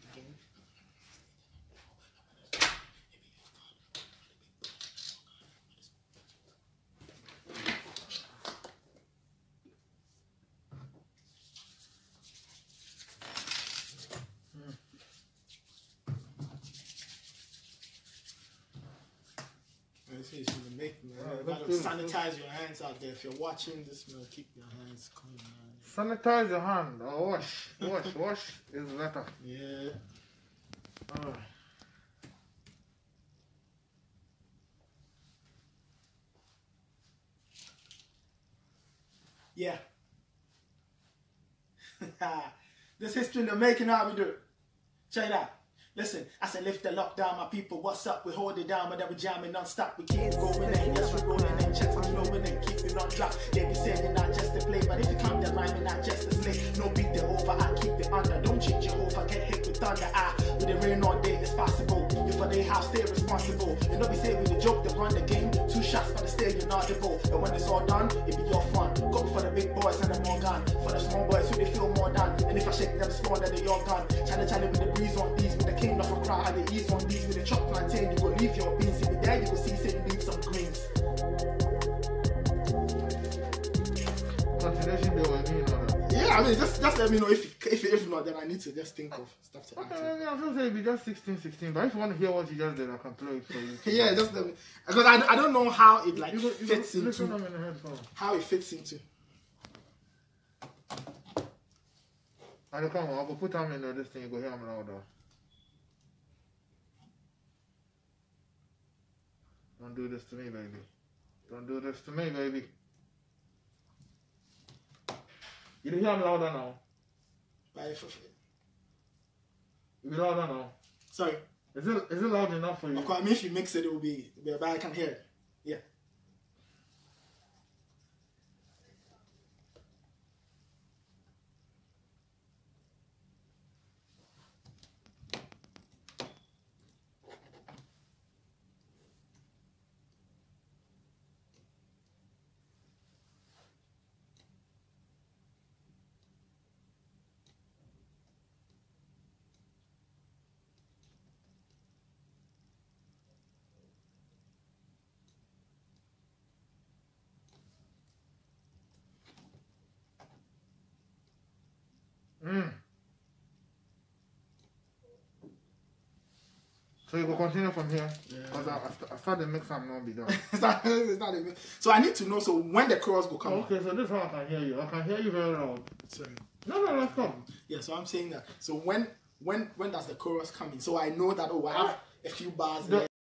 You should make, man. You gotta sanitize your hands out there. If you're watching this, man, keep your hands clean, man. Sanitize your hand. Or wash. Wash is better. Yeah. Yeah. This history in the making, how we do it. Check it out. Listen, I said lift the lockdown, my people, what's up? We hold it down, but then we jamming non-stop. We keep going in, yes, we rolling in, checks are flowing in, keep it on drop. They be saying it not just to play, but if you come the line, it not just to slay. No beat it over, I keep it under. Don't cheat Jehovah, get hit with thunder. With the rain all day, it's possible. If for their house, stay responsible. You know, we say with the joke, they run the game. 2 shots for the stay, you're inaudible. And when it's all done, it be your fun. Go for the big boys and the more gun. For the small boys who they feel more done. And if I shake them small, then they all gone. Challenge with the breeze on these, with the king of a crowd, how they ease on these with the chop plantain. You go leave your beans, if you there, you go see, say you need some greens. Yeah, I mean, just let me know if not, then I need to just think of stuff to answer. Okay, I was going to say it'd be just 16, but if you want to hear what you just did, I can play it for you. Yeah, just let me, because I don't know how it like fits into, how it fits into. And come on, I'll put them in this thing, you go hear them louder. Don't do this to me, baby. Don't do this to me, baby. You hear them louder now? You be louder now? Sorry. Is it loud enough for you? Of course, I mean, if you mix it, it will be, but I can hear it. Yeah. So you go continue from here? Because I start the mix and not be done. It's not a mix. So I need to know, so when the chorus will come okay, so this is how I can hear you. I can hear you very loud. Sorry. No, let's come. Yeah, so I'm saying that. So when does the chorus come in? So I know that, oh, I have a few bars there.